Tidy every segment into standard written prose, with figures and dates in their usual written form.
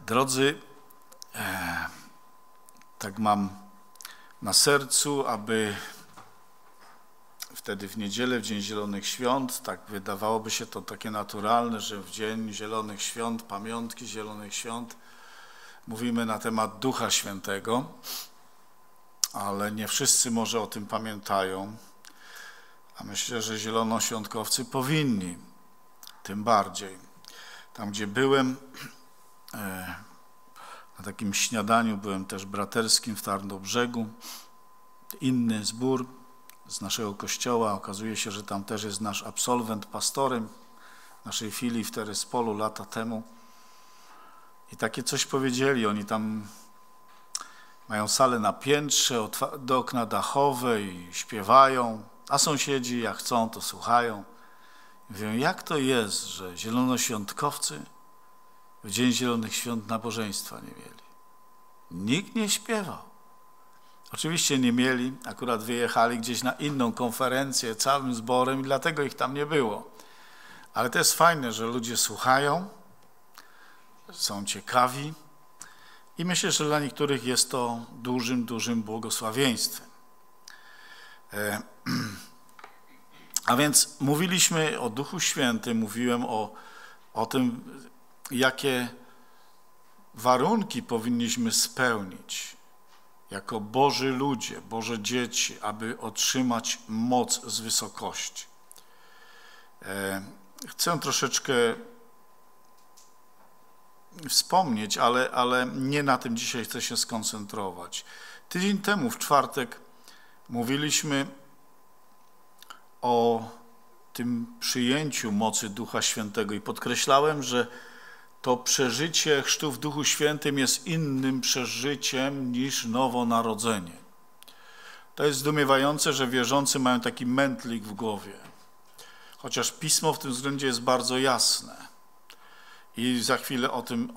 Drodzy, tak mam na sercu, aby wtedy w niedzielę, w Dzień Zielonych Świąt, tak wydawałoby się to takie naturalne, że w Dzień Zielonych Świąt, pamiątki Zielonych Świąt, mówimy na temat Ducha Świętego, ale nie wszyscy może o tym pamiętają, a myślę, że zielonoświątkowcy powinni, tym bardziej. Tam, gdzie byłem, na takim śniadaniu, byłem też braterskim w Tarnobrzegu, inny zbór z naszego kościoła, okazuje się, że tam też jest nasz absolwent pastorem naszej filii w Terespolu lata temu. I takie coś powiedzieli, oni tam mają salę na piętrze, do okna dachowe i śpiewają, a sąsiedzi jak chcą, to słuchają. Mówią, jak to jest, że zielonoświątkowcy w Dzień Zielonych Świąt nabożeństwa nie mieli. Nikt nie śpiewał. Oczywiście nie mieli, akurat wyjechali gdzieś na inną konferencję całym zborem i dlatego ich tam nie było. Ale to jest fajne, że ludzie słuchają, są ciekawi i myślę, że dla niektórych jest to dużym błogosławieństwem. A więc mówiliśmy o Duchu Świętym, mówiłem o tym, jakie warunki powinniśmy spełnić jako Boży ludzie, Boże dzieci, aby otrzymać moc z wysokości. Chcę troszeczkę wspomnieć, ale nie na tym dzisiaj chcę się skoncentrować. Tydzień temu, w czwartek, mówiliśmy o tym przyjęciu mocy Ducha Świętego i podkreślałem, że to przeżycie chrztu w Duchu Świętym jest innym przeżyciem niż nowonarodzenie. To jest zdumiewające, że wierzący mają taki mętlik w głowie. Chociaż Pismo w tym względzie jest bardzo jasne. I za chwilę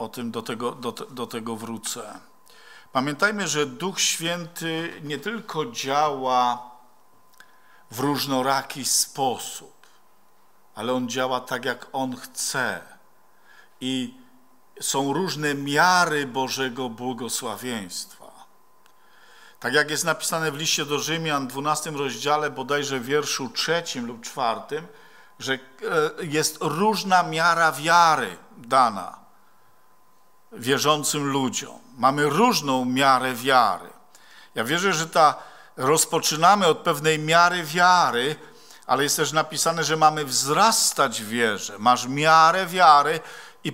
do tego wrócę. Pamiętajmy, że Duch Święty nie tylko działa w różnoraki sposób, ale On działa tak, jak On chce. I są różne miary Bożego błogosławieństwa. Tak jak jest napisane w liście do Rzymian, 12 rozdziale, bodajże w wierszu 3 lub 4, że jest różna miara wiary dana wierzącym ludziom. Mamy różną miarę wiary. Ja wierzę, że rozpoczynamy od pewnej miary wiary, ale jest też napisane, że mamy wzrastać w wierze. Masz miarę wiary i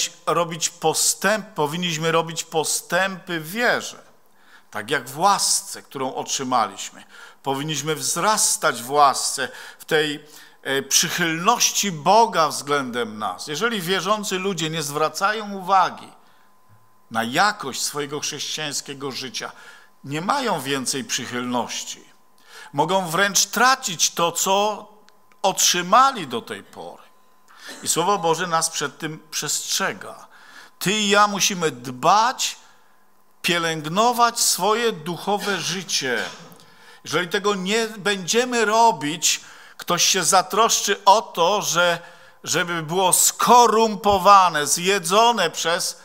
powinniśmy robić postępy w wierze. Tak jak w łasce, którą otrzymaliśmy. Powinniśmy wzrastać w łasce, w tej przychylności Boga względem nas. Jeżeli wierzący ludzie nie zwracają uwagi na jakość swojego chrześcijańskiego życia, nie mają więcej przychylności. Mogą wręcz tracić to, co otrzymali do tej pory. I Słowo Boże nas przed tym przestrzega. Ty i ja musimy dbać, pielęgnować swoje duchowe życie. Jeżeli tego nie będziemy robić, ktoś się zatroszczy o to, żeby było skorumpowane, zjedzone przez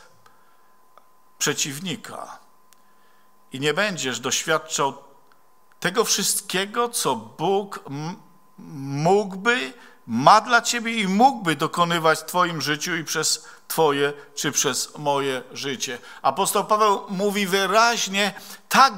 przeciwnika. I nie będziesz doświadczał tego wszystkiego, co Bóg ma dla ciebie i mógłby dokonywać w twoim życiu i przez twoje czy przez moje życie. Apostoł Paweł mówi wyraźnie, tak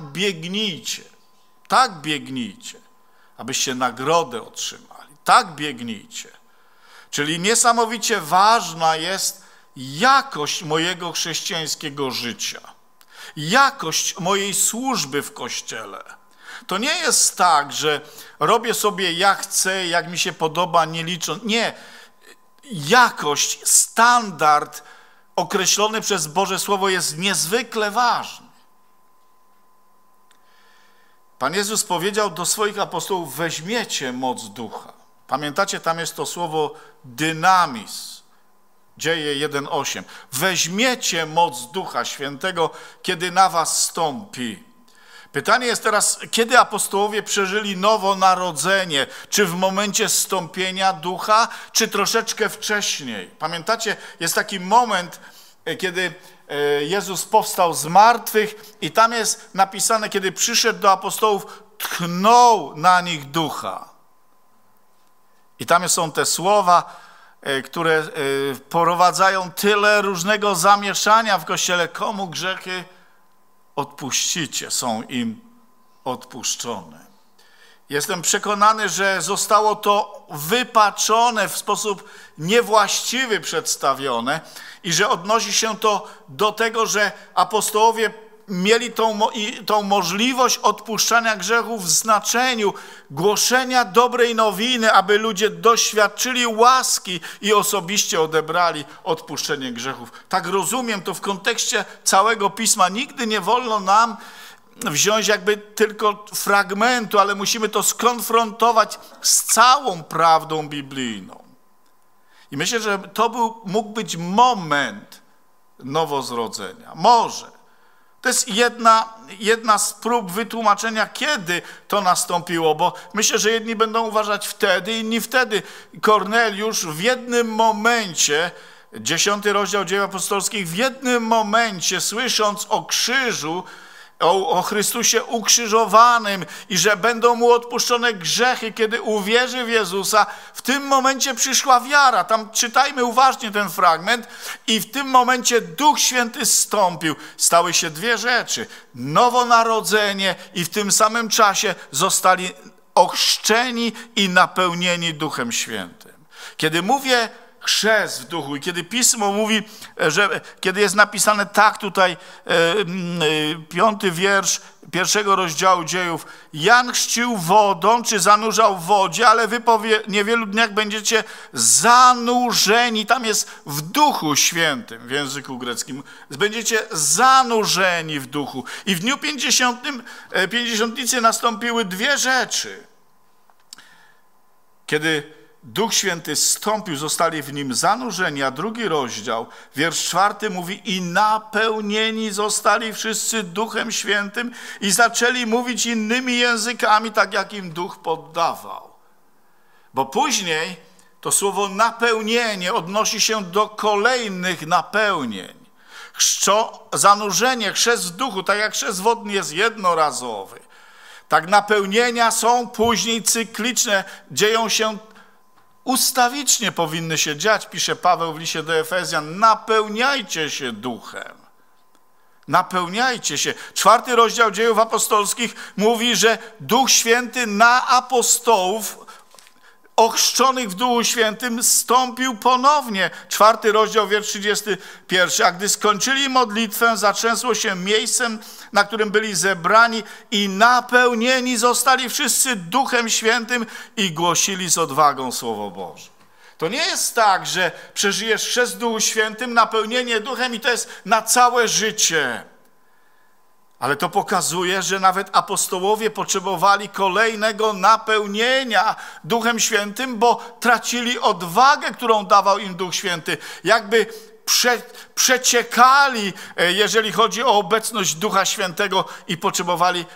biegnijcie, abyście nagrodę otrzymali. Tak biegnijcie. Czyli niesamowicie ważna jest jakość mojego chrześcijańskiego życia. Jakość mojej służby w Kościele. To nie jest tak, że robię sobie jak chcę, jak mi się podoba, nie licząc. Nie. Jakość, standard określony przez Boże Słowo jest niezwykle ważny. Pan Jezus powiedział do swoich apostołów, weźmiecie moc Ducha. Pamiętacie, tam jest to słowo dynamis. Dzieje 1:8. Weźmiecie moc Ducha Świętego, kiedy na was stąpi. Pytanie jest teraz, kiedy apostołowie przeżyli nowonarodzenie? Czy w momencie zstąpienia Ducha, czy troszeczkę wcześniej? Pamiętacie, jest taki moment kiedy Jezus powstał z martwych i tam jest napisane, kiedy przyszedł do apostołów, tchnął na nich ducha. I tam są te słowa, które wprowadzają tyle różnego zamieszania w Kościele. Komu grzechy odpuścicie, są im odpuszczone. Jestem przekonany, że zostało to wypaczone w sposób niewłaściwy przedstawione i że odnosi się to do tego, że apostołowie mieli tą możliwość odpuszczania grzechów w znaczeniu głoszenia dobrej nowiny, aby ludzie doświadczyli łaski i osobiście odebrali odpuszczenie grzechów. Tak rozumiem to w kontekście całego Pisma. Nigdy nie wolno nam wziąć jakby tylko fragmentu, ale musimy to skonfrontować z całą prawdą biblijną. I myślę, że to mógł być moment nowozrodzenia. Może. To jest jedna z prób wytłumaczenia, kiedy to nastąpiło, bo myślę, że jedni będą uważać wtedy, inni wtedy. Korneliusz w jednym momencie, 10 rozdział Dziejów Apostolskich, w jednym momencie, słysząc o krzyżu, o Chrystusie ukrzyżowanym i że będą mu odpuszczone grzechy, kiedy uwierzy w Jezusa, w tym momencie przyszła wiara. Tam czytajmy uważnie ten fragment i w tym momencie Duch Święty zstąpił. Stały się dwie rzeczy. Nowonarodzenie i w tym samym czasie zostali ochrzczeni i napełnieni Duchem Świętym. Kiedy mówię chrzest w duchu i kiedy Pismo mówi, że kiedy jest napisane tak tutaj, 5 wiersz 1 rozdziału Dziejów, Jan chrzcił wodą, czy zanurzał w wodzie, ale wy po niewielu dniach będziecie zanurzeni, tam jest w Duchu Świętym w języku greckim, będziecie zanurzeni w duchu. I w dniu pięćdziesiątnicy nastąpiły dwie rzeczy. Kiedy Duch Święty zstąpił, zostali w nim zanurzeni, a drugi rozdział, wiersz 4 mówi i napełnieni zostali wszyscy Duchem Świętym i zaczęli mówić innymi językami, tak jak im Duch poddawał. Bo później to słowo napełnienie odnosi się do kolejnych napełnień. Zanurzenie, chrzest w duchu, tak jak chrzest wodny jest jednorazowy. Tak napełnienia są później cykliczne, dzieją się ustawicznie, powinny się dziać, pisze Paweł w liście do Efezjan, napełniajcie się duchem. Napełniajcie się. 4 rozdział Dziejów Apostolskich mówi, że Duch Święty na apostołów ochrzczonych w Duchu Świętym zstąpił ponownie. 4 rozdział, wiersz 31. A gdy skończyli modlitwę, zatrzęsło się miejscem, na którym byli zebrani i napełnieni zostali wszyscy Duchem Świętym i głosili z odwagą Słowo Boże. To nie jest tak, że przeżyjesz chrzest w Duchu Świętym, napełnienie Duchem i to jest na całe życie. Ale to pokazuje, że nawet apostołowie potrzebowali kolejnego napełnienia Duchem Świętym, bo tracili odwagę, którą dawał im Duch Święty. Jakby przeciekali, jeżeli chodzi o obecność Ducha Świętego i potrzebowali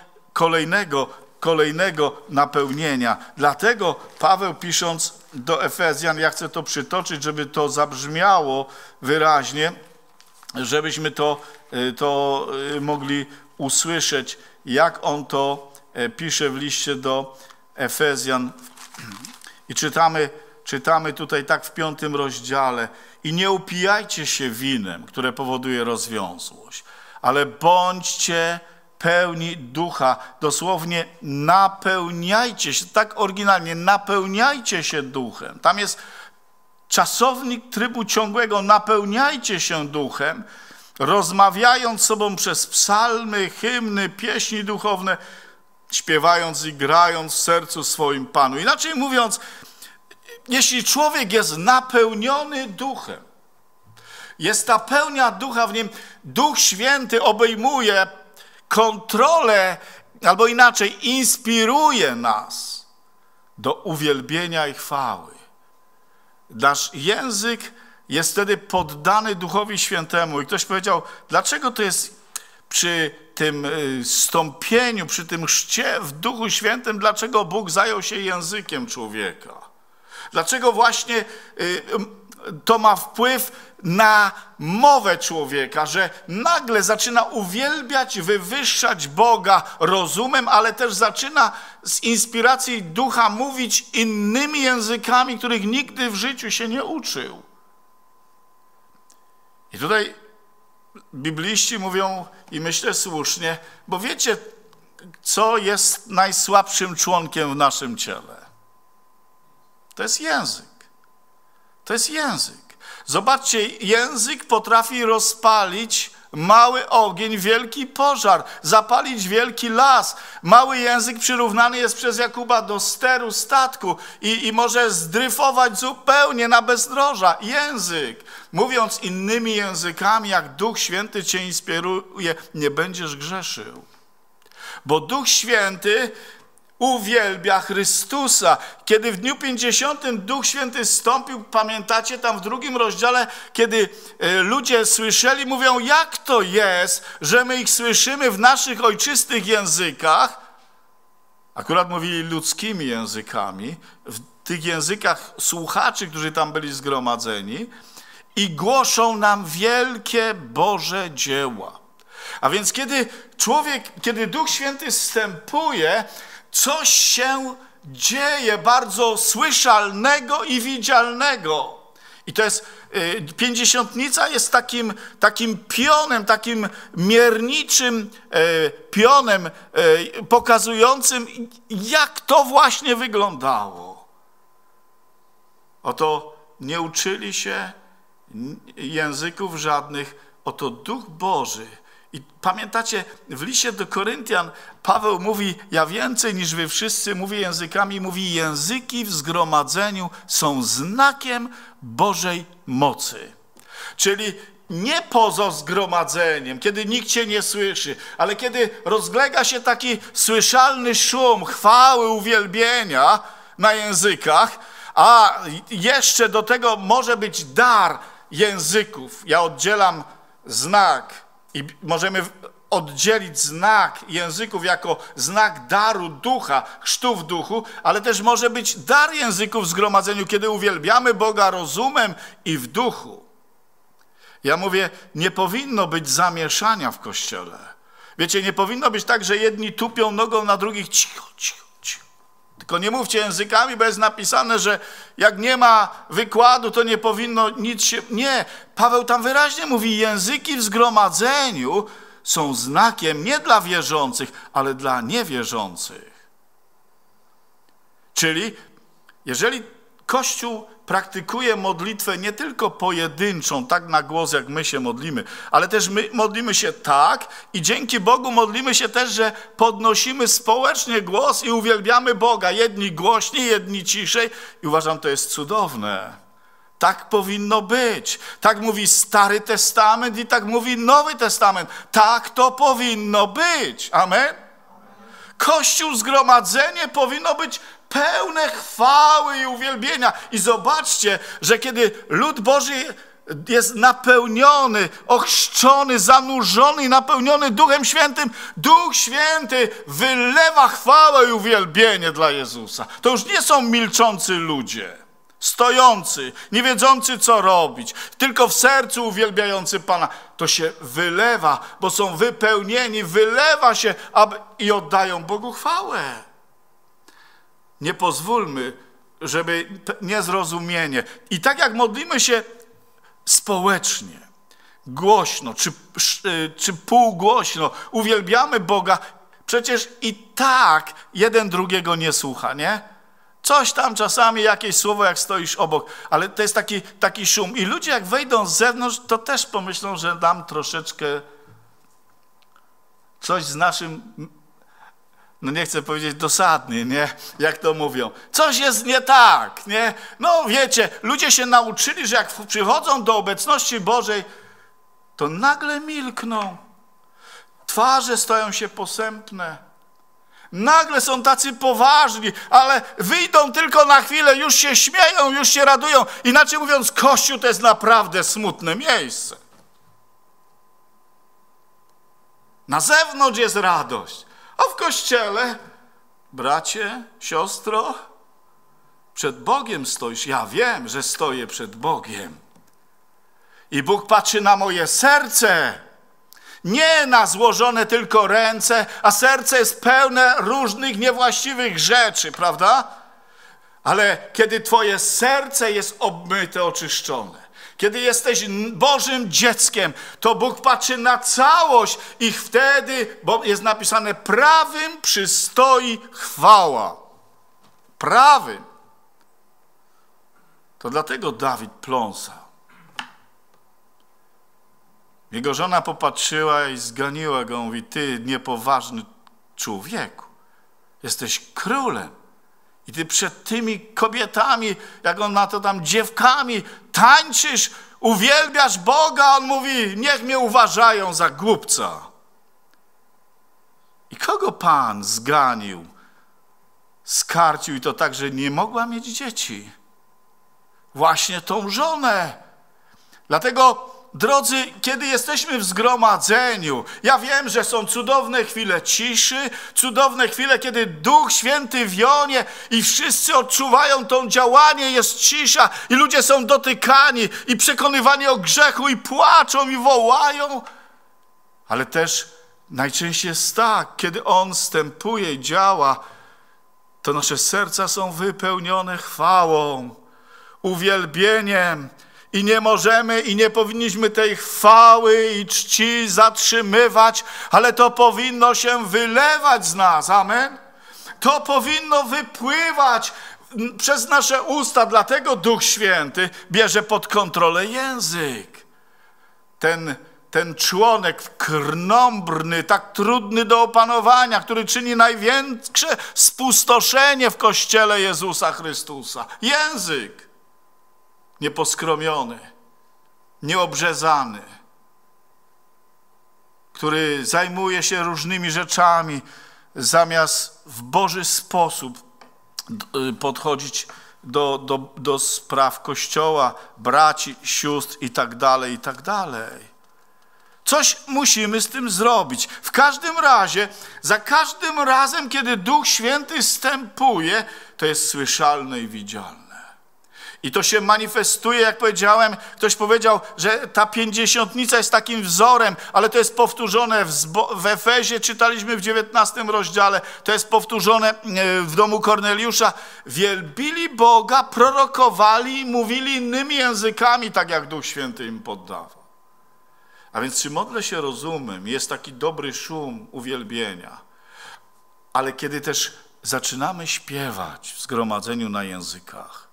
kolejnego napełnienia. Dlatego Paweł, pisząc do Efezjan, ja chcę to przytoczyć, żeby to zabrzmiało wyraźnie, żebyśmy to mogli usłyszeć, jak on to pisze w liście do Efezjan. I czytamy tutaj tak w 5 rozdziale. I nie upijajcie się winem, które powoduje rozwiązłość, ale bądźcie pełni ducha. Dosłownie napełniajcie się, tak oryginalnie, napełniajcie się duchem. Tam jest czasownik trybu ciągłego, napełniajcie się duchem, rozmawiając z sobą przez psalmy, hymny, pieśni duchowne, śpiewając i grając w sercu swoim Panu. Inaczej mówiąc, jeśli człowiek jest napełniony duchem, jest ta pełnia ducha w nim, Duch Święty obejmuje kontrolę, albo inaczej, inspiruje nas do uwielbienia i chwały. Nasz język jest wtedy poddany Duchowi Świętemu. I ktoś powiedział, dlaczego to jest przy tym stąpieniu, przy tym chrzcie w Duchu Świętym, dlaczego Bóg zajął się językiem człowieka? Dlaczego właśnie to ma wpływ na mowę człowieka, że nagle zaczyna uwielbiać, wywyższać Boga rozumem, ale też zaczyna z inspiracji ducha mówić innymi językami, których nigdy w życiu się nie uczył. I tutaj bibliści mówią, i myślę słusznie, bo wiecie, co jest najsłabszym członkiem w naszym ciele? To jest język. To jest język. Zobaczcie, język potrafi rozpalić mały ogień, wielki pożar, zapalić wielki las. Mały język przyrównany jest przez Jakuba do steru statku i może zdryfować zupełnie na bezdroża. Język. Mówiąc innymi językami, jak Duch Święty cię inspiruje, nie będziesz grzeszył. Bo Duch Święty uwielbia Chrystusa. Kiedy w dniu 50 Duch Święty zstąpił, pamiętacie tam w 2 rozdziale, kiedy ludzie słyszeli, mówią, jak to jest, że my ich słyszymy w naszych ojczystych językach, akurat mówili ludzkimi językami, w tych językach słuchaczy, którzy tam byli zgromadzeni, i głoszą nam wielkie Boże dzieła. A więc kiedy Duch Święty zstępuje, coś się dzieje bardzo słyszalnego i widzialnego. I to jest, pięćdziesiątnica jest takim pionem, takim mierniczym pionem pokazującym, jak to właśnie wyglądało. Oto nie uczyli się języków żadnych, oto Duch Boży. I pamiętacie, w liście do Koryntian Paweł mówi, ja więcej niż wy wszyscy mówię językami, mówi, języki w zgromadzeniu są znakiem Bożej mocy. Czyli nie poza zgromadzeniem, kiedy nikt cię nie słyszy, ale kiedy rozlega się taki słyszalny szum chwały, uwielbienia na językach, a jeszcze do tego może być dar języków. Ja oddzielam znak i możemy oddzielić znak języków jako znak daru ducha, chrztu w duchu, ale też może być dar języków w zgromadzeniu, kiedy uwielbiamy Boga rozumem i w duchu. Ja mówię, nie powinno być zamieszania w Kościele. Wiecie, nie powinno być tak, że jedni tupią nogą na drugich, cicho, cicho, cicho. Tylko nie mówcie językami, bo jest napisane, że jak nie ma wykładu, to nie powinno nic się... Nie, Paweł tam wyraźnie mówi, języki w zgromadzeniu są znakiem nie dla wierzących, ale dla niewierzących. Czyli jeżeli Kościół praktykuje modlitwę nie tylko pojedynczą, tak na głos jak my się modlimy, ale też my modlimy się tak i dzięki Bogu modlimy się też, że podnosimy społecznie głos i uwielbiamy Boga. Jedni głośniej, jedni ciszej i uważam, to jest cudowne. Tak powinno być. Tak mówi Stary Testament i tak mówi Nowy Testament. Tak to powinno być. Amen? Kościół, zgromadzenie powinno być pełne chwały i uwielbienia. I zobaczcie, że kiedy lud Boży jest napełniony, ochrzczony, zanurzony i napełniony Duchem Świętym, Duch Święty wylewa chwałę i uwielbienie dla Jezusa. To już nie są milczący ludzie, stojący, nie wiedzący co robić, tylko w sercu uwielbiający Pana. To się wylewa, bo są wypełnieni, wylewa się i oddają Bogu chwałę. Nie pozwólmy, żeby niezrozumienie. I tak jak modlimy się społecznie, głośno czy półgłośno, uwielbiamy Boga, przecież i tak jeden drugiego nie słucha, nie? Coś tam czasami, jakieś słowo, jak stoisz obok, ale to jest taki szum. I ludzie jak wejdą z zewnątrz, to też pomyślą, że nam troszeczkę coś z naszym... No nie chcę powiedzieć dosadnie, nie? Jak to mówią. Coś jest nie tak, nie? No wiecie, ludzie się nauczyli, że jak przychodzą do obecności Bożej, to nagle milkną. Twarze stają się posępne. Nagle są tacy poważni, ale wyjdą tylko na chwilę, już się śmieją, już się radują. Inaczej mówiąc, Kościół to jest naprawdę smutne miejsce. Na zewnątrz jest radość. A w Kościele, bracie, siostro, Przed Bogiem stoisz. Ja wiem, że stoję przed Bogiem. I Bóg patrzy na moje serce. Nie na złożone tylko ręce, a serce jest pełne różnych niewłaściwych rzeczy, prawda? Ale kiedy twoje serce jest obmyte, oczyszczone, kiedy jesteś Bożym dzieckiem, to Bóg patrzy na całość i wtedy, bo jest napisane, prawym przystoi chwała. Prawym. To dlatego Dawid pląsał. Jego żona popatrzyła i zganiła go, mówi, ty niepoważny człowieku, jesteś królem i ty przed tymi kobietami, jak on na to tam, dziewkami, tańczysz, uwielbiasz Boga. On mówi, niech mnie uważają za głupca. I kogo Pan zganił, skarcił i to tak, że nie mogła mieć dzieci? Właśnie tą żonę. Dlatego, drodzy, kiedy jesteśmy w zgromadzeniu, ja wiem, że są cudowne chwile ciszy, cudowne chwile, kiedy Duch Święty wionie i wszyscy odczuwają to działanie, jest cisza i ludzie są dotykani i przekonywani o grzechu i płaczą i wołają. Ale też najczęściej jest tak, kiedy On wstępuje i działa, to nasze serca są wypełnione chwałą, uwielbieniem. I nie możemy i nie powinniśmy tej chwały i czci zatrzymywać, ale to powinno się wylewać z nas. Amen? To powinno wypływać przez nasze usta. Dlatego Duch Święty bierze pod kontrolę język. Ten członek krnąbrny, tak trudny do opanowania, który czyni największe spustoszenie w Kościele Jezusa Chrystusa. Język. Nieposkromiony, nieobrzezany, który zajmuje się różnymi rzeczami, zamiast w Boży sposób podchodzić do spraw Kościoła, braci, sióstr i tak dalej, i tak dalej. Coś musimy z tym zrobić. W każdym razie, za każdym razem, kiedy Duch Święty wstępuje, to jest słyszalne i widzialne. I to się manifestuje, jak powiedziałem, ktoś powiedział, że ta pięćdziesiątnica jest takim wzorem, ale to jest powtórzone w Efezie, czytaliśmy w 19 rozdziale, to jest powtórzone w domu Korneliusza. Wielbili Boga, prorokowali i mówili innymi językami, tak jak Duch Święty im poddawał. A więc czy modlę się rozumem, jest taki dobry szum uwielbienia, ale kiedy też zaczynamy śpiewać w zgromadzeniu na językach,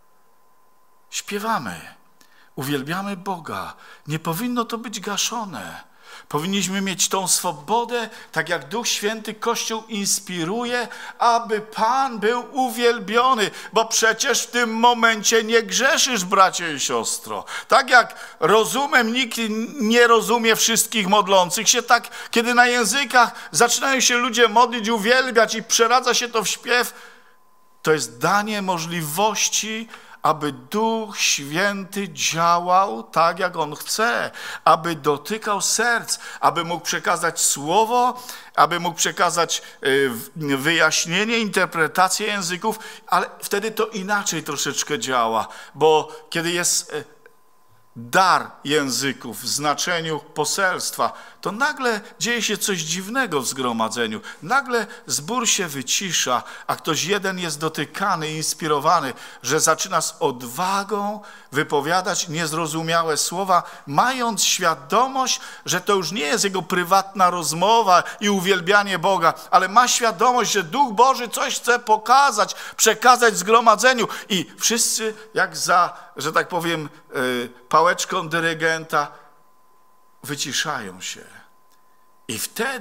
śpiewamy, uwielbiamy Boga. Nie powinno to być gaszone. Powinniśmy mieć tą swobodę, tak jak Duch Święty Kościół inspiruje, aby Pan był uwielbiony, bo przecież w tym momencie nie grzeszysz, bracie i siostro. Tak jak rozumem nikt nie rozumie wszystkich modlących się, tak kiedy na językach zaczynają się ludzie modlić, uwielbiać i przeradza się to w śpiew, to jest danie możliwości, aby Duch Święty działał tak, jak On chce, aby dotykał serc, aby mógł przekazać słowo, aby mógł przekazać wyjaśnienie, interpretację języków, ale wtedy to inaczej troszeczkę działa, bo kiedy jest dar języków w znaczeniu poselstwa, to nagle dzieje się coś dziwnego w zgromadzeniu. Nagle zbór się wycisza, a ktoś jeden jest dotykany, inspirowany, że zaczyna z odwagą wypowiadać niezrozumiałe słowa, mając świadomość, że to już nie jest jego prywatna rozmowa i uwielbianie Boga, ale ma świadomość, że Duch Boży coś chce pokazać, przekazać zgromadzeniu i wszyscy jak za, że tak powiem, pałeczką dyrygenta wyciszają się. I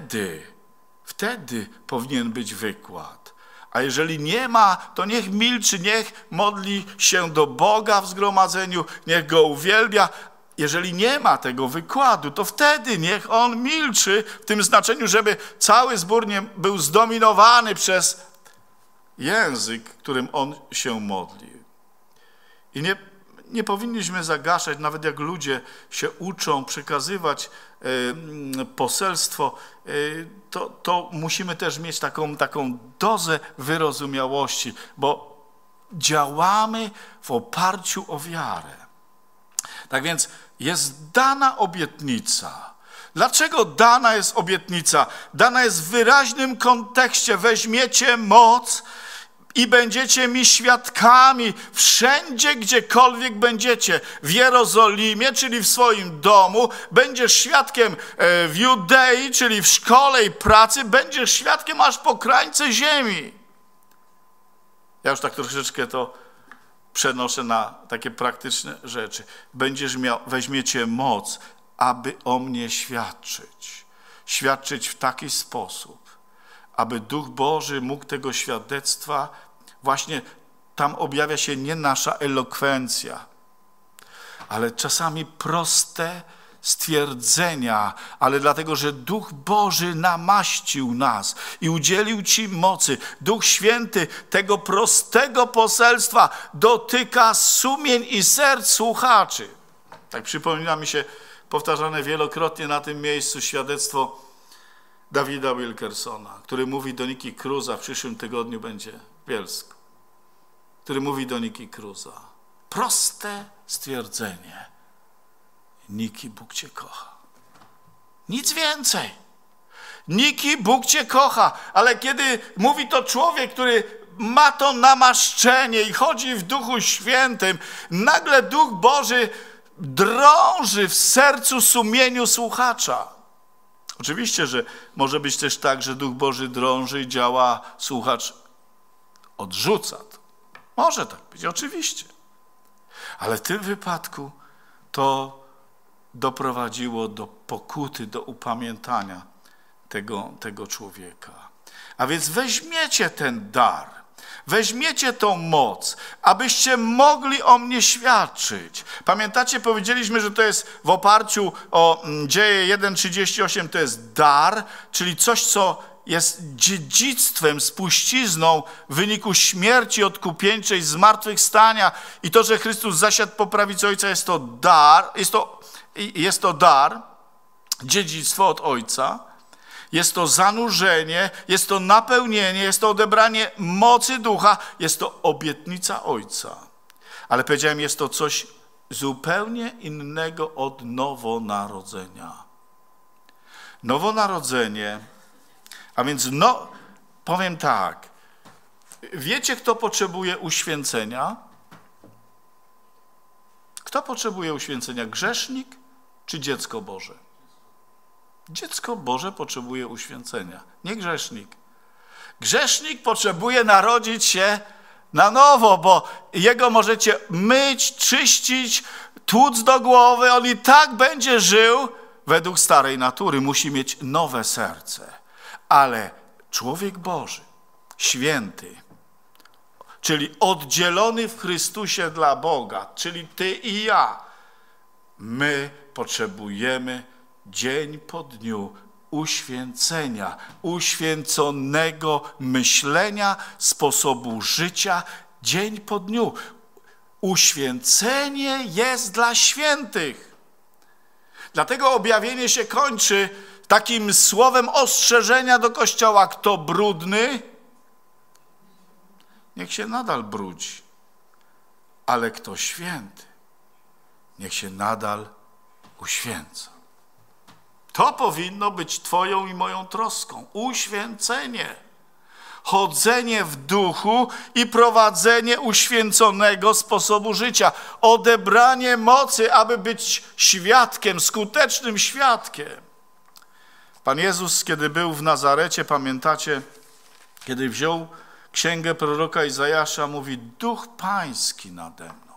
wtedy powinien być wykład. A jeżeli nie ma, to niech milczy, niech modli się do Boga w zgromadzeniu, niech Go uwielbia. Jeżeli nie ma tego wykładu, to wtedy niech on milczy w tym znaczeniu, żeby cały zbór nie był zdominowany przez język, którym on się modli. I nie powinniśmy zagaszać, nawet jak ludzie się uczą przekazywać poselstwo, to musimy też mieć taką dozę wyrozumiałości, bo działamy w oparciu o wiarę. Tak więc jest dana obietnica. Dlaczego dana jest obietnica? Dana jest w wyraźnym kontekście. Weźmiecie moc i będziecie mi świadkami wszędzie, gdziekolwiek będziecie. W Jerozolimie, czyli w swoim domu, będziesz świadkiem w Judei, czyli w szkole i pracy, będziesz świadkiem aż po krańce ziemi. Ja już tak troszeczkę to przenoszę na takie praktyczne rzeczy. Weźmiecie moc, aby o mnie świadczyć. Świadczyć w taki sposób, aby Duch Boży mógł tego świadectwa, właśnie tam objawia się nie nasza elokwencja, ale czasami proste stwierdzenia, ale dlatego, że Duch Boży namaścił nas i udzielił Ci mocy. Duch Święty tego prostego poselstwa dotyka sumień i serc słuchaczy. Tak przypomina mi się powtarzane wielokrotnie na tym miejscu świadectwo Davida Wilkersona, który mówi do Niki Cruza, w przyszłym tygodniu będzie w Bielsku, który mówi do Niki Cruza. Proste stwierdzenie. Niki, Bóg Cię kocha. Nic więcej. Niki, Bóg Cię kocha. Ale kiedy mówi to człowiek, który ma to namaszczenie i chodzi w Duchu Świętym, nagle Duch Boży drąży w sercu, sumieniu słuchacza. Oczywiście, że może być też tak, że Duch Boży drąży i działa, słuchacz odrzuca to. Może tak być, oczywiście. Ale w tym wypadku to doprowadziło do pokuty, do upamiętania tego człowieka. A więc weźmiecie ten dar, weźmiecie tą moc, abyście mogli o mnie świadczyć. Pamiętacie, powiedzieliśmy, że to jest w oparciu o Dzieje 1:38, to jest dar, czyli coś, co jest dziedzictwem, spuścizną w wyniku śmierci odkupieńczej, zmartwychwstania i to, że Chrystus zasiadł po prawicy Ojca, jest to dar, jest to dar, dziedzictwo od Ojca, jest to zanurzenie, jest to napełnienie, jest to odebranie mocy Ducha, jest to obietnica Ojca. Ale powiedziałem, jest to coś zupełnie innego od nowonarodzenia. Nowonarodzenie, a więc powiem tak, wiecie, kto potrzebuje uświęcenia? Kto potrzebuje uświęcenia? Grzesznik czy dziecko Boże? Dziecko Boże potrzebuje uświęcenia, nie grzesznik. Grzesznik potrzebuje narodzić się na nowo, bo jego możecie myć, czyścić, tłuc do głowy. On i tak będzie żył według starej natury. Musi mieć nowe serce. Ale człowiek Boży, święty, czyli oddzielony w Chrystusie dla Boga, czyli ty i ja, my potrzebujemy dzień po dniu uświęcenia, uświęconego myślenia, sposobu życia, dzień po dniu. Uświęcenie jest dla świętych. Dlatego objawienie się kończy takim słowem ostrzeżenia do Kościoła. Kto brudny, niech się nadal brudzi. Ale kto święty, niech się nadal uświęca. To powinno być twoją i moją troską. Uświęcenie. Chodzenie w duchu i prowadzenie uświęconego sposobu życia. Odebranie mocy, aby być świadkiem, skutecznym świadkiem. Pan Jezus, kiedy był w Nazarecie, pamiętacie, kiedy wziął księgę proroka Izajasza, mówi: Duch Pański nade mną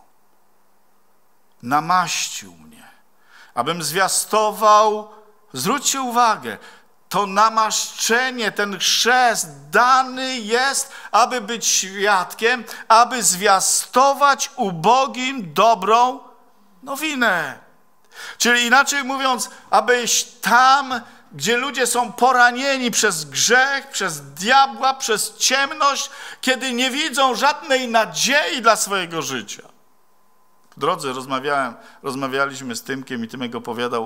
namaścił mnie, abym zwiastował. Zwróćcie uwagę, to namaszczenie, ten chrzest dany jest, aby być świadkiem, aby zwiastować ubogim dobrą nowinę. Czyli inaczej mówiąc, abyś tam, gdzie ludzie są poranieni przez grzech, przez diabła, przez ciemność, kiedy nie widzą żadnej nadziei dla swojego życia. W drodze rozmawialiśmy z Tymkiem i Tymek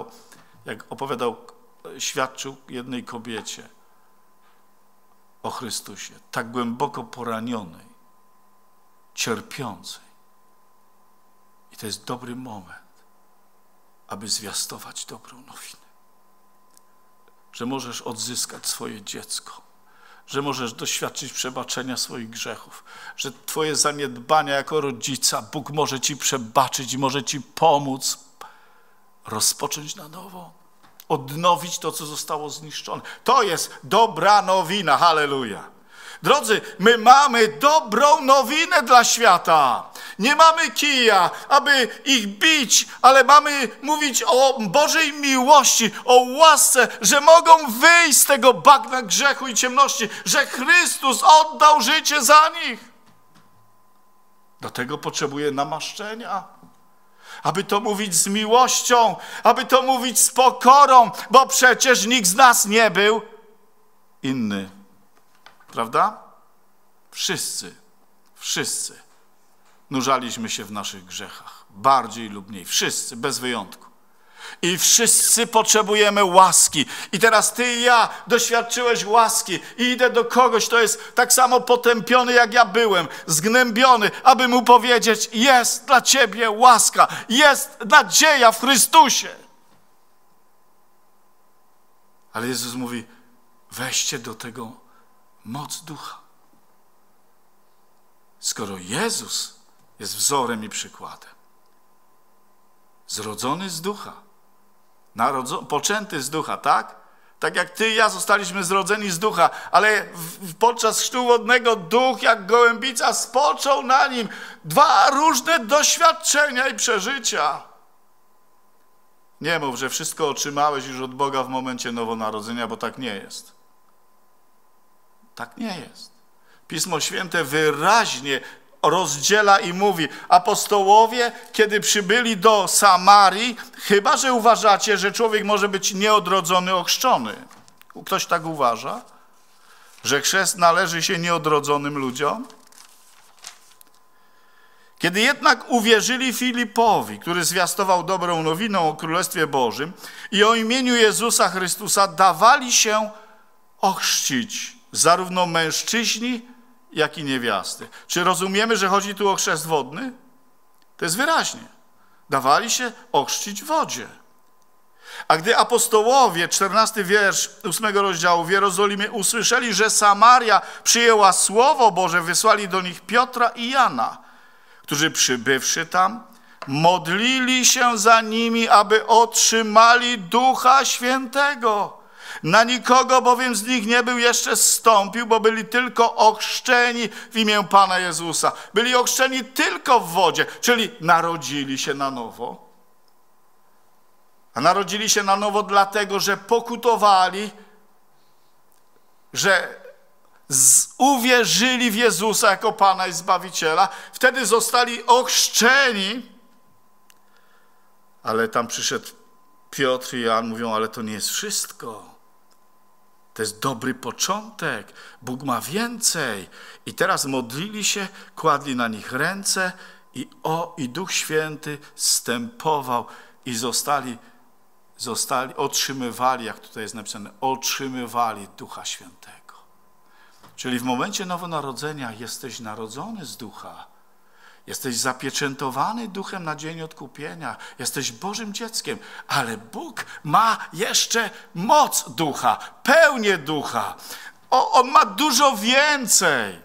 świadczył jednej kobiecie o Chrystusie, tak głęboko poranionej cierpiącej. I to jest dobry moment, aby zwiastować dobrą nowinę. Że możesz odzyskać swoje dziecko, że możesz doświadczyć przebaczenia swoich grzechów, że twoje zaniedbania jako rodzica Bóg może ci przebaczyć i może ci pomóc rozpocząć na nowo, odnowić to, co zostało zniszczone. To jest dobra nowina, halleluja. Drodzy, my mamy dobrą nowinę dla świata. Nie mamy kija, aby ich bić, ale mamy mówić o Bożej miłości, o łasce, że mogą wyjść z tego bagna grzechu i ciemności, że Chrystus oddał życie za nich. Do tego potrzebuje namaszczenia, aby to mówić z miłością, aby to mówić z pokorą, bo przecież nikt z nas nie był inny. Prawda? Wszyscy nurzaliśmy się w naszych grzechach, bardziej lub mniej. Wszyscy, bez wyjątku. I wszyscy potrzebujemy łaski. I teraz ty i ja doświadczyłeś łaski i idę do kogoś, kto jest tak samo potępiony, jak ja byłem, zgnębiony, aby mu powiedzieć, jest dla ciebie łaska, jest nadzieja w Chrystusie. Ale Jezus mówi, weźcie do tego moc ducha. Skoro Jezus jest wzorem i przykładem, zrodzony z ducha, poczęty z ducha, tak? Tak jak ty i ja zostaliśmy zrodzeni z ducha, ale podczas chrztu wodnego duch jak gołębica spoczął na nim. Dwa różne doświadczenia i przeżycia. Nie mów, że wszystko otrzymałeś już od Boga w momencie nowonarodzenia, bo tak nie jest. Tak nie jest. Pismo Święte wyraźnie rozdziela i mówi, apostołowie, kiedy przybyli do Samarii, chyba że uważacie, że człowiek może być nieodrodzony, ochrzczony. Ktoś tak uważa? Że chrzest należy się nieodrodzonym ludziom? Kiedy jednak uwierzyli Filipowi, który zwiastował dobrą nowiną o Królestwie Bożym i o imieniu Jezusa Chrystusa, dawali się ochrzcić, zarówno mężczyźni, jak i niewiasty. Czy rozumiemy, że chodzi tu o chrzest wodny? To jest wyraźnie. Dawali się ochrzcić w wodzie. A gdy apostołowie, 14 wiersz 8 rozdziału w Jerozolimie usłyszeli, że Samaria przyjęła Słowo Boże, wysłali do nich Piotra i Jana, którzy przybywszy tam, modlili się za nimi, aby otrzymali Ducha Świętego. Na nikogo bowiem z nich nie był jeszcze zstąpił, bo byli tylko ochrzczeni w imię Pana Jezusa. Byli ochrzczeni tylko w wodzie, czyli narodzili się na nowo. A narodzili się na nowo dlatego, że pokutowali, że uwierzyli w Jezusa jako Pana i Zbawiciela. Wtedy zostali ochrzczeni. Ale tam przyszedł Piotr i Jan, mówią, ale to nie jest wszystko. To jest dobry początek. Bóg ma więcej. I teraz modlili się, kładli na nich ręce i Duch Święty zstępował i otrzymywali, jak tutaj jest napisane, otrzymywali Ducha Świętego. Czyli w momencie nowonarodzenia jesteś narodzony z Ducha. Jesteś zapieczętowany Duchem na dzień odkupienia. Jesteś Bożym dzieckiem, ale Bóg ma jeszcze moc Ducha, pełnię Ducha. On ma dużo więcej.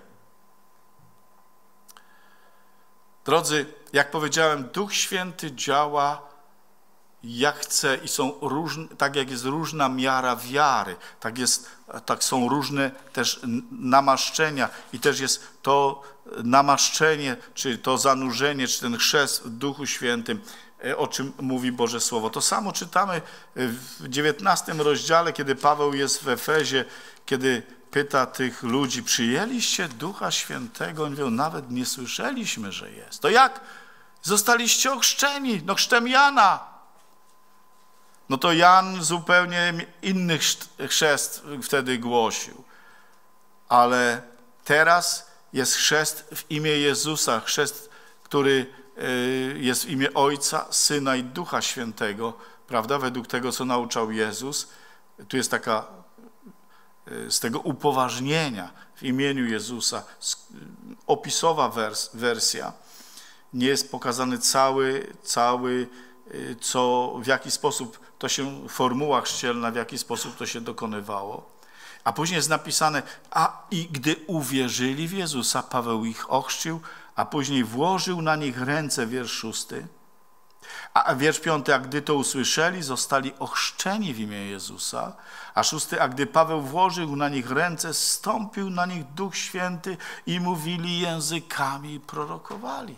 Drodzy, jak powiedziałem, Duch Święty działa jak chce i są różne, tak jak jest różna miara wiary, tak są różne też namaszczenia i też jest to namaszczenie, czy to zanurzenie, czy ten chrzest w Duchu Świętym, o czym mówi Boże Słowo. To samo czytamy w 19 rozdziale, kiedy Paweł jest w Efezie, kiedy pyta tych ludzi, przyjęliście Ducha Świętego? Oni mówią, nawet nie słyszeliśmy, że jest. To jak? Zostaliście ochrzczeni, no chrztem Jana. No to Jan zupełnie inny chrzest wtedy głosił. Ale teraz jest chrzest w imię Jezusa, chrzest, który jest w imię Ojca, Syna i Ducha Świętego, prawda? Według tego, co nauczał Jezus. Tu jest taka z tego upoważnienia w imieniu Jezusa, opisowa wersja, nie jest pokazany cały, w jaki sposób to się, formuła chrzcielna, w jaki sposób to się dokonywało. A później jest napisane, i gdy uwierzyli w Jezusa, Paweł ich ochrzcił, a później włożył na nich ręce, wiersz 6. A wiersz 5, a gdy to usłyszeli, zostali ochrzczeni w imię Jezusa. A 6, a gdy Paweł włożył na nich ręce, zstąpił na nich Duch Święty i mówili językami i prorokowali.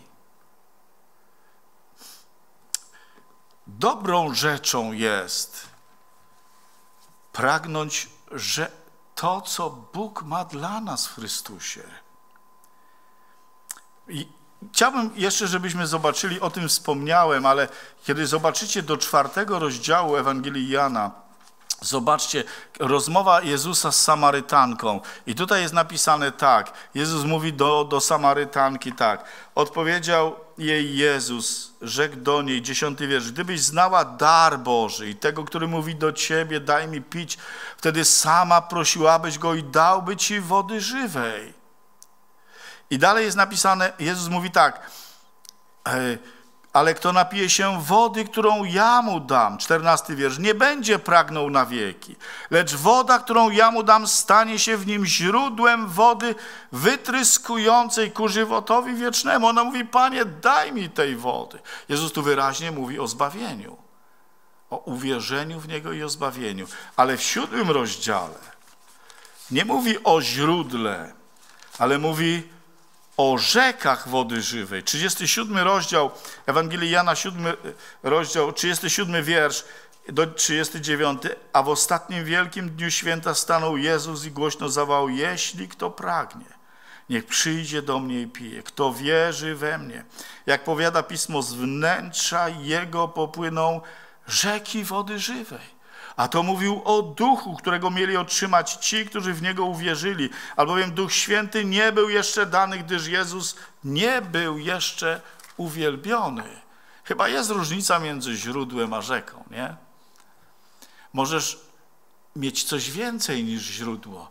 Dobrą rzeczą jest pragnąć, że to, co Bóg ma dla nas w Chrystusie. I chciałbym jeszcze, żebyśmy zobaczyli, o tym wspomniałem, ale kiedy zobaczycie do 4 rozdziału Ewangelii Jana, zobaczcie, rozmowa Jezusa z Samarytanką. I tutaj jest napisane tak. Jezus mówi do Samarytanki tak. Odpowiedział jej Jezus, rzekł do niej, 10 wiersz. Gdybyś znała dar Boży i tego, który mówi do ciebie, daj mi pić, wtedy sama prosiłabyś go i dałby ci wody żywej. I dalej jest napisane, Jezus mówi tak, ale kto napije się wody, którą ja mu dam, 14 wiersz, nie będzie pragnął na wieki, lecz woda, którą ja mu dam, stanie się w nim źródłem wody wytryskującej ku żywotowi wiecznemu. Ona mówi, Panie, daj mi tej wody. Jezus tu wyraźnie mówi o zbawieniu, o uwierzeniu w Niego i o zbawieniu. Ale w 7 rozdziale nie mówi o źródle, ale mówi o rzekach wody żywej. 37 rozdział Ewangelii Jana, 7 rozdział, 37 wiersz do 39. A w ostatnim wielkim dniu święta stanął Jezus i głośno zawołał, jeśli kto pragnie, niech przyjdzie do mnie i pije. Kto wierzy we mnie, jak powiada Pismo, z wnętrza jego popłyną rzeki wody żywej. A to mówił o Duchu, którego mieli otrzymać ci, którzy w Niego uwierzyli. Albowiem Duch Święty nie był jeszcze dany, gdyż Jezus nie był jeszcze uwielbiony. Chyba jest różnica między źródłem a rzeką, nie? Możesz mieć coś więcej niż źródło.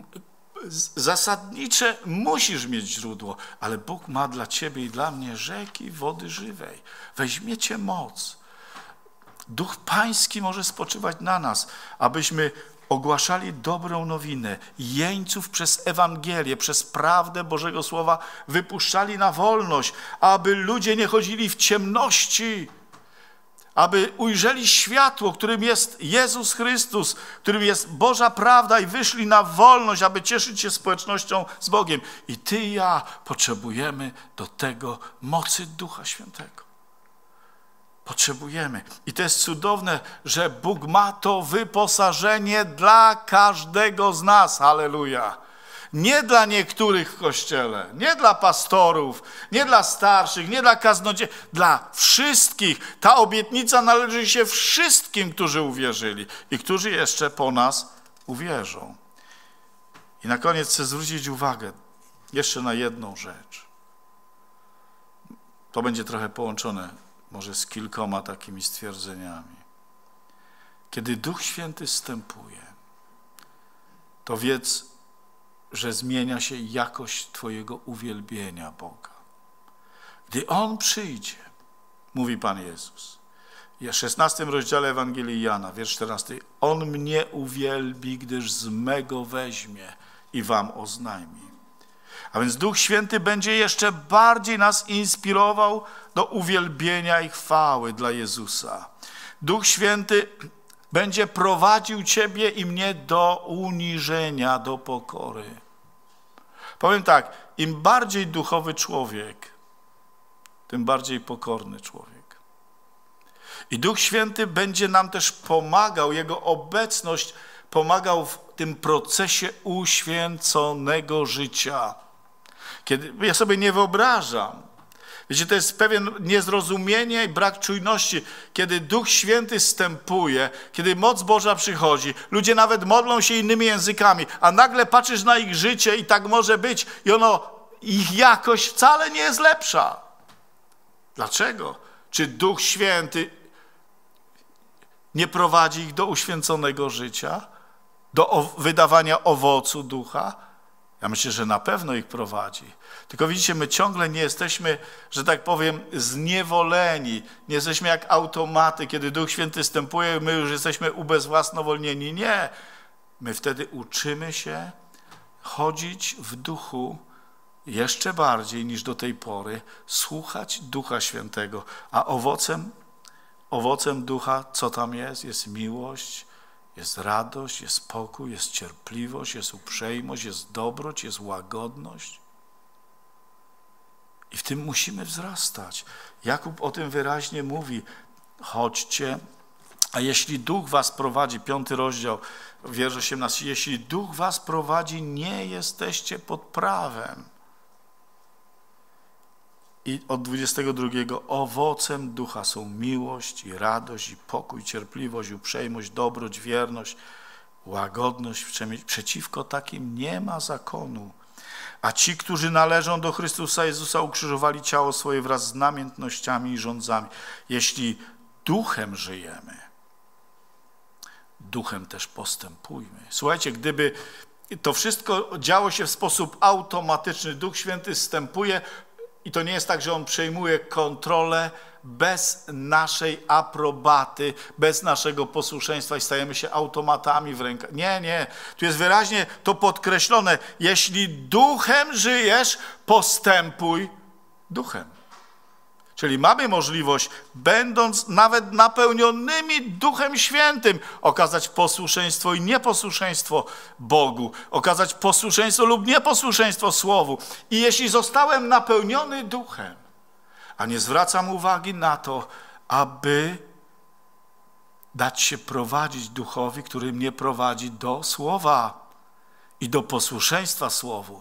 Zasadnicze musisz mieć źródło, ale Bóg ma dla ciebie i dla mnie rzeki wody żywej. Weźmiecie moc. Duch Pański może spoczywać na nas, abyśmy ogłaszali dobrą nowinę, jeńców przez Ewangelię, przez prawdę Bożego Słowa wypuszczali na wolność, aby ludzie nie chodzili w ciemności, aby ujrzeli światło, którym jest Jezus Chrystus, którym jest Boża prawda i wyszli na wolność, aby cieszyć się społecznością z Bogiem. I ty i ja potrzebujemy do tego mocy Ducha Świętego. Potrzebujemy. I to jest cudowne, że Bóg ma to wyposażenie dla każdego z nas. Halleluja. Nie dla niektórych w Kościele, nie dla pastorów, nie dla starszych, nie dla kaznodziejów, dla wszystkich. Ta obietnica należy się wszystkim, którzy uwierzyli i którzy jeszcze po nas uwierzą. I na koniec chcę zwrócić uwagę jeszcze na jedną rzecz. To będzie trochę połączone może z kilkoma takimi stwierdzeniami. Kiedy Duch Święty zstępuje, to wiedz, że zmienia się jakość twojego uwielbienia Boga. Gdy On przyjdzie, mówi Pan Jezus, w 16 rozdziale Ewangelii Jana, wiersz 14, On mnie uwielbi, gdyż z mego weźmie i wam oznajmi. A więc Duch Święty będzie jeszcze bardziej nas inspirował do uwielbienia i chwały dla Jezusa. Duch Święty będzie prowadził ciebie i mnie do uniżenia, do pokory. Powiem tak, im bardziej duchowy człowiek, tym bardziej pokorny człowiek. I Duch Święty będzie nam też pomagał, Jego obecność pomagał w tym procesie uświęconego życia. Kiedy ja sobie nie wyobrażam, wiecie, to jest pewien niezrozumienie i brak czujności, kiedy Duch Święty zstępuje, kiedy moc Boża przychodzi, ludzie nawet modlą się innymi językami, a nagle patrzysz na ich życie i tak może być i ich jakość wcale nie jest lepsza. Dlaczego? Czy Duch Święty nie prowadzi ich do uświęconego życia? do wydawania owocu ducha? Ja myślę, że na pewno ich prowadzi. Tylko widzicie, my ciągle nie jesteśmy, że tak powiem, zniewoleni. Nie jesteśmy jak automaty, kiedy Duch Święty wstępuje, my już jesteśmy ubezwłasnowolnieni. Nie. My wtedy uczymy się chodzić w duchu jeszcze bardziej niż do tej pory, słuchać Ducha Świętego. A owocem ducha, co tam jest? Jest miłość, jest radość, jest pokój, jest cierpliwość, jest uprzejmość, jest dobroć, jest łagodność. I w tym musimy wzrastać. Jakub o tym wyraźnie mówi. Chodźcie, a jeśli Duch was prowadzi, 5 rozdział, wiersz 18, jeśli Duch was prowadzi, nie jesteście pod prawem. I od 22, owocem ducha są miłość i radość i pokój, cierpliwość, uprzejmość, dobroć, wierność, łagodność. Przeciwko takim nie ma zakonu. A ci, którzy należą do Chrystusa Jezusa, ukrzyżowali ciało swoje wraz z namiętnościami i rządzami. Jeśli duchem żyjemy, duchem też postępujmy. Słuchajcie, gdyby to wszystko działo się w sposób automatyczny, Duch Święty wstępuje i to nie jest tak, że On przejmuje kontrolę bez naszej aprobaty, bez naszego posłuszeństwa i stajemy się automatami w rękach. Nie. Tu jest wyraźnie to podkreślone. Jeśli duchem żyjesz, postępuj duchem. Czyli mamy możliwość, będąc nawet napełnionymi Duchem Świętym, okazać posłuszeństwo i nieposłuszeństwo Bogu, okazać posłuszeństwo lub nieposłuszeństwo Słowu. I jeśli zostałem napełniony Duchem, a nie zwracam uwagi na to, aby dać się prowadzić Duchowi, który mnie prowadzi do Słowa i do posłuszeństwa Słowu,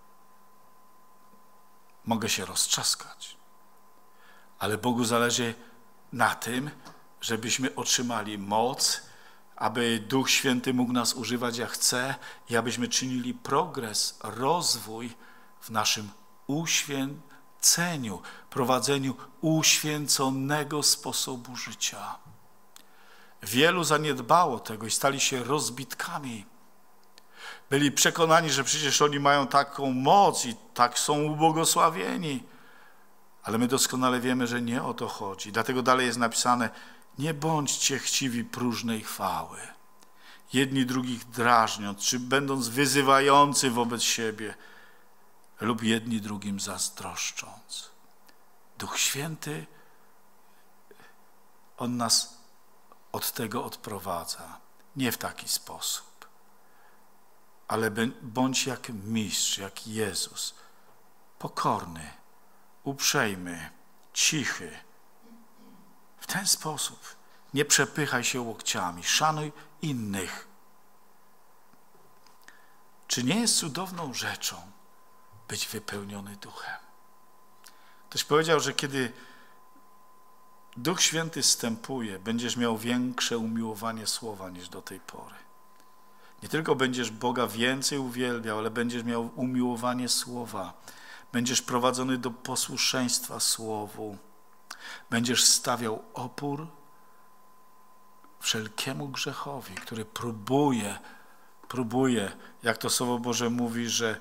mogę się roztrzaskać. Ale Bogu zależy na tym, żebyśmy otrzymali moc, aby Duch Święty mógł nas używać jak chce i abyśmy czynili progres, rozwój w naszym uświęceniu, prowadzeniu uświęconego sposobu życia. Wielu zaniedbało tego i stali się rozbitkami. Byli przekonani, że przecież oni mają taką moc i tak są ubłogosławieni. Ale my doskonale wiemy, że nie o to chodzi. Dlatego dalej jest napisane, nie bądźcie chciwi próżnej chwały. Jedni drugich drażniąc, czy będąc wyzywający wobec siebie, lub jedni drugim zazdroszcząc. Duch Święty, On nas od tego odprowadza. Nie w taki sposób. Ale bądź jak mistrz, jak Jezus. Pokorny, uprzejmy, cichy. W ten sposób nie przepychaj się łokciami, szanuj innych. Czy nie jest cudowną rzeczą być wypełniony Duchem? Ktoś powiedział, że kiedy Duch Święty zstępuje, będziesz miał większe umiłowanie Słowa niż do tej pory. Nie tylko będziesz Boga więcej uwielbiał, ale będziesz miał umiłowanie Słowa. Będziesz prowadzony do posłuszeństwa Słowu. Będziesz stawiał opór wszelkiemu grzechowi, który próbuje, jak to Słowo Boże mówi, że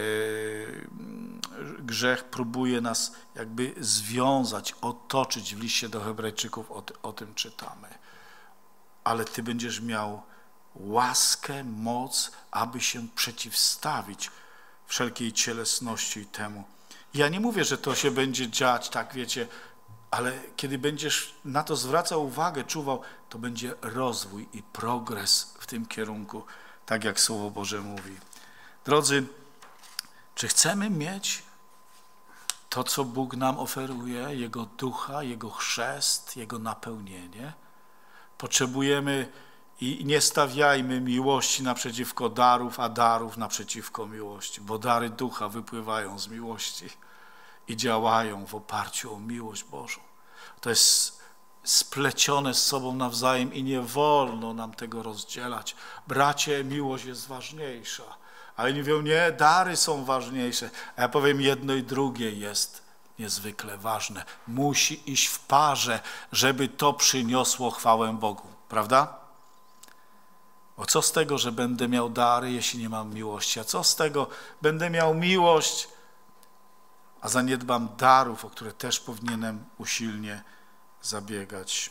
grzech próbuje nas jakby związać, otoczyć. W liście do Hebrajczyków o tym czytamy. Ale ty będziesz miał łaskę, moc, aby się przeciwstawić wszelkiej cielesności temu. Ja nie mówię, że to się będzie dziać, tak wiecie, ale kiedy będziesz na to zwracał uwagę, czuwał, to będzie rozwój i progres w tym kierunku, tak jak Słowo Boże mówi. Drodzy, czy chcemy mieć to, co Bóg nam oferuje, Jego Ducha, Jego chrzest, Jego napełnienie? Potrzebujemy i nie stawiajmy miłości naprzeciwko darów, a darów naprzeciwko miłości, bo dary Ducha wypływają z miłości i działają w oparciu o miłość Bożą. To jest splecione z sobą nawzajem i nie wolno nam tego rozdzielać. Bracie, miłość jest ważniejsza. Ale oni mówią, nie, dary są ważniejsze. A ja powiem, jedno i drugie jest niezwykle ważne. Musi iść w parze, żeby to przyniosło chwałę Bogu. Prawda? Bo co z tego, że będę miał dary, jeśli nie mam miłości? A co z tego, będę miał miłość, a zaniedbam darów, o które też powinienem usilnie zabiegać?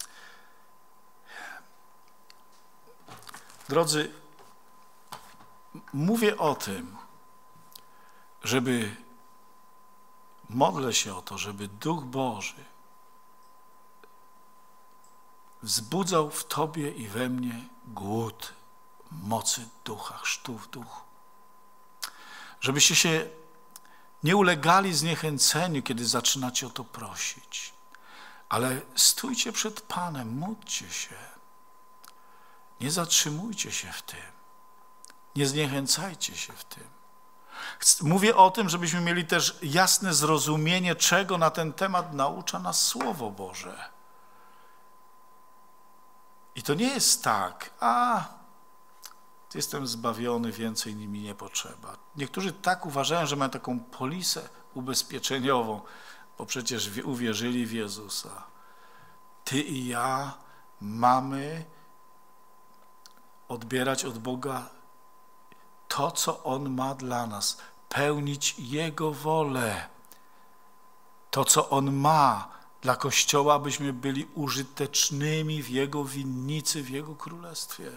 Drodzy, mówię o tym, modlę się o to, żeby Duch Boży wzbudzał w Tobie i we mnie głód mocy Ducha, chrztu w Duchu. Żebyście się nie ulegali zniechęceniu, kiedy zaczynacie o to prosić, ale stójcie przed Panem, módlcie się. Nie zatrzymujcie się w tym. Nie zniechęcajcie się w tym. Mówię o tym, żebyśmy mieli też jasne zrozumienie, czego na ten temat naucza nas Słowo Boże. I to nie jest tak, jestem zbawiony, więcej mi nie potrzeba. Niektórzy tak uważają, że mają taką polisę ubezpieczeniową, bo przecież uwierzyli w Jezusa. Ty i ja mamy odbierać od Boga to, co On ma dla nas, pełnić Jego wolę. To, co On ma dla Kościoła, abyśmy byli użytecznymi w Jego winnicy, w Jego królestwie.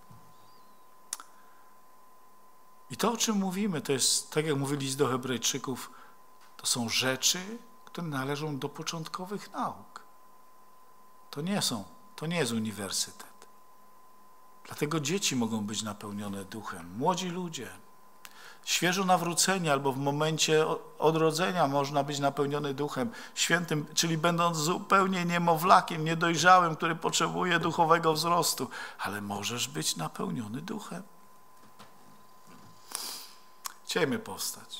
I to, o czym mówimy, to jest, tak jak mówi list do Hebrajczyków, to są rzeczy, które należą do początkowych nauk. To nie jest uniwersytet. Dlatego dzieci mogą być napełnione duchem. Młodzi ludzie, świeżo nawróceni albo w momencie odrodzenia można być napełniony Duchem Świętym, czyli będąc zupełnie niemowlakiem, niedojrzałym, który potrzebuje duchowego wzrostu, ale możesz być napełniony Duchem. Chciejmy powstać.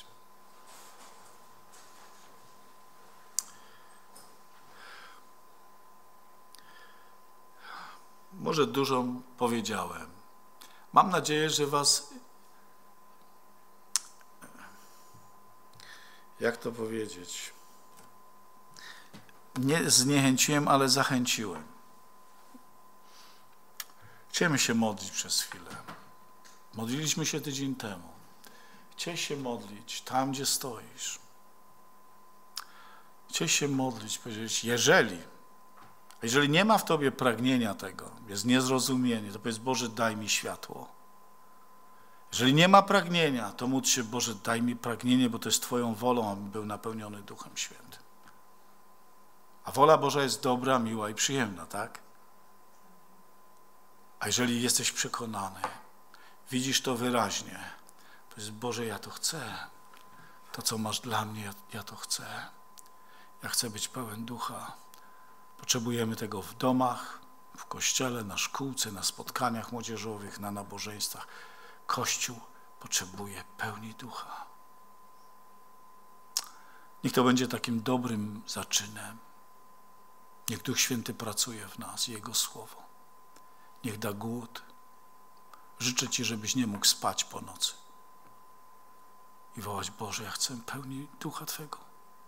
Może dużo powiedziałem. Mam nadzieję, że was, jak to powiedzieć, nie zniechęciłem, ale zachęciłem. Chcieliśmy się modlić przez chwilę. Modliliśmy się tydzień temu. Chciej się modlić tam, gdzie stoisz. Chciej się modlić, powiedzieć, jeżeli nie ma w tobie pragnienia tego, jest niezrozumienie, to powiedz, Boże, daj mi światło. Jeżeli nie ma pragnienia, to módl się, Boże, daj mi pragnienie, bo to jest Twoją wolą, abym był napełniony Duchem Świętym. A wola Boża jest dobra, miła i przyjemna, tak? A jeżeli jesteś przekonany, widzisz to wyraźnie, powiedz, Boże, ja to chcę. To, co masz dla mnie, ja to chcę. Ja chcę być pełen Ducha. Potrzebujemy tego w domach, w kościele, na szkółce, na spotkaniach młodzieżowych, na nabożeństwach. Kościół potrzebuje pełni Ducha. Niech to będzie takim dobrym zaczynem. Niech Duch Święty pracuje w nas, Jego Słowo. Niech da głód. Życzę Ci, żebyś nie mógł spać po nocy i wołać, Boże, ja chcę pełni Ducha Twego.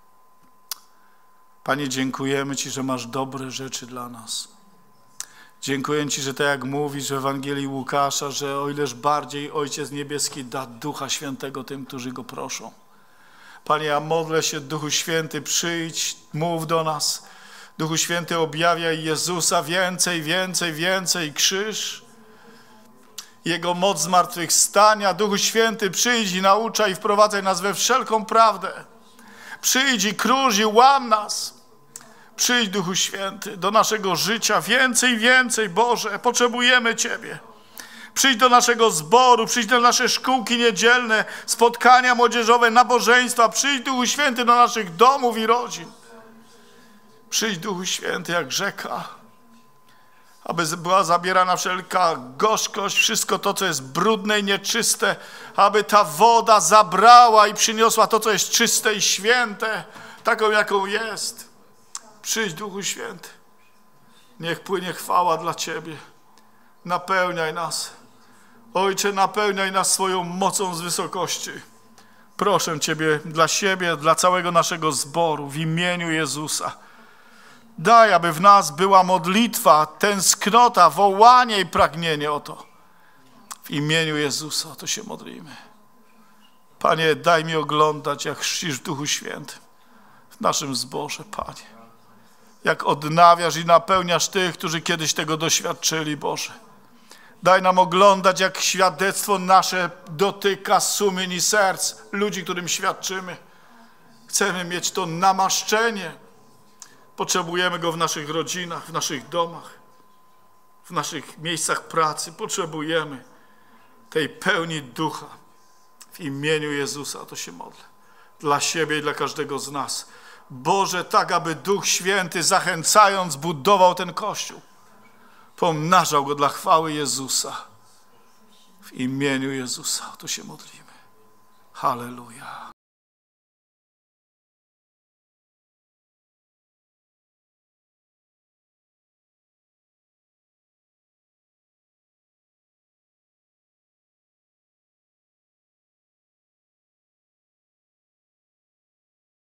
Panie, dziękujemy Ci, że masz dobre rzeczy dla nas. Dziękuję Ci, że tak jak mówisz w Ewangelii Łukasza, że o ileż bardziej Ojciec Niebieski da Ducha Świętego tym, którzy Go proszą. Panie, ja modlę się, Duchu Święty, przyjdź, mów do nas. Duchu Święty, objawiaj Jezusa więcej, więcej, więcej. Krzyż, Jego moc zmartwychwstania. Duchu Święty, przyjdź i nauczaj, wprowadzaj nas we wszelką prawdę. Przyjdź i kruż i łam nas. Przyjdź, Duchu Święty, do naszego życia. Więcej, więcej, Boże, potrzebujemy Ciebie. Przyjdź do naszego zboru, przyjdź do nasze szkółki niedzielne, spotkania młodzieżowe, nabożeństwa. Przyjdź, Duchu Święty, do naszych domów i rodzin. Przyjdź, Duchu Święty, jak rzeka, aby była zabierana wszelka gorzkość, wszystko to, co jest brudne i nieczyste, aby ta woda zabrała i przyniosła to, co jest czyste i święte, taką, jaką jest. Przyjdź, Duchu Święty. Niech płynie chwała dla Ciebie. Napełniaj nas. Ojcze, napełniaj nas swoją mocą z wysokości. Proszę Ciebie dla siebie, dla całego naszego zboru, w imieniu Jezusa. Daj, aby w nas była modlitwa, tęsknota, wołanie i pragnienie o to. W imieniu Jezusa o to się modlimy. Panie, daj mi oglądać, jak chrzcisz w Duchu Świętym w naszym zborze, Panie. Jak odnawiasz i napełniasz tych, którzy kiedyś tego doświadczyli, Boże. Daj nam oglądać, jak świadectwo nasze dotyka sumień i serc ludzi, którym świadczymy. Chcemy mieć to namaszczenie. Potrzebujemy go w naszych rodzinach, w naszych domach, w naszych miejscach pracy. Potrzebujemy tej pełni Ducha. W imieniu Jezusa o to się modlę. Dla siebie i dla każdego z nas. Boże, tak aby Duch Święty, zachęcając, budował ten Kościół. Pomnażał go dla chwały Jezusa. W imieniu Jezusa o to się modlimy. Halleluja.